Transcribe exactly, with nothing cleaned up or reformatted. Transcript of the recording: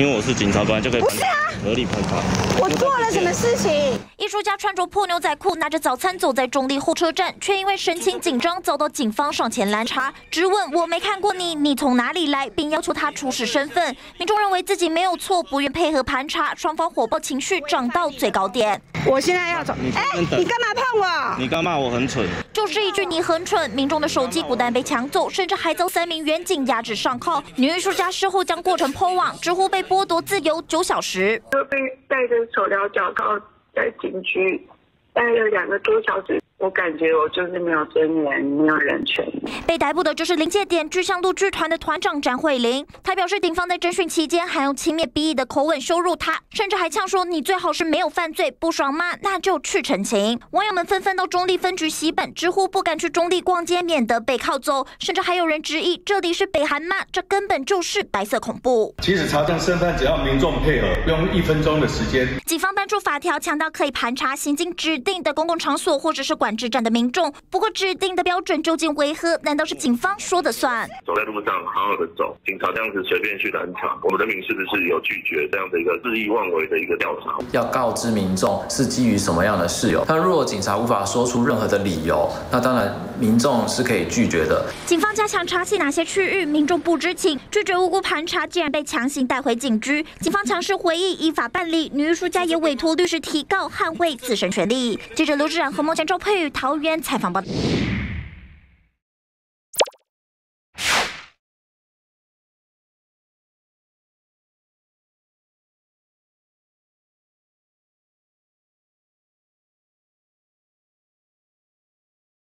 因为我是警察，本来就可以。 不是啊， 合理盘查。 我做了什么事情？ 艺术家穿着破牛仔裤，拿着早餐走在中立候车站，却因为神情紧张，遭到警方上前拦查，质问我没看过你，你从哪里来，并要求他出示身份。民众认为自己没有错，不愿配合盘查，双方火爆情绪涨到最高点。 我现在要走，哎，你干嘛碰我？ 你干嘛？我很蠢。 就是一句你很蠢。民众的手机不但被抢走，甚至还遭三名员警压制上铐。女艺术家事后将过程 po 网，直呼被剥夺自由九小时。 就被带着手镣脚铐在警局待了两个多小时。我感觉我就是没有尊严，没有人权。 被逮捕的就是临界点巨象路剧团的团长詹慧玲。他表示，警方在侦讯期间还用轻蔑鄙夷的口吻羞辱他，甚至还呛说：“你最好是没有犯罪，不爽吗？那就去澄清。”网友们纷纷到中立分局洗本，直呼不敢去中立逛街，免得被铐走。甚至还有人质疑，这里是北韩吗？这根本就是白色恐怖。 其实查证身份只要民众配合，不用一分钟的时间。 警方搬出法条，强调可以盘查行经指定的公共场所或者是管制站的民众。不过，指定的标准究竟为何？难道是警方说的算？ 走在路上好好的走，警察这样子随便去拦查，我们人民是不是有拒绝这样的一个恣意妄为的一个调查？ 要告知民众是基于什么样的事由。那如果警察无法说出任何的理由，那当然民众是可以拒绝的。 警方加强查缉哪些区域民众不知情，拒绝无辜盘查，竟然被强行带回警局。警方强势回应，依法办理。女艺术家也委托律师提告，捍卫自身权利。记者刘志然和孟前周佩宇桃园采访报道。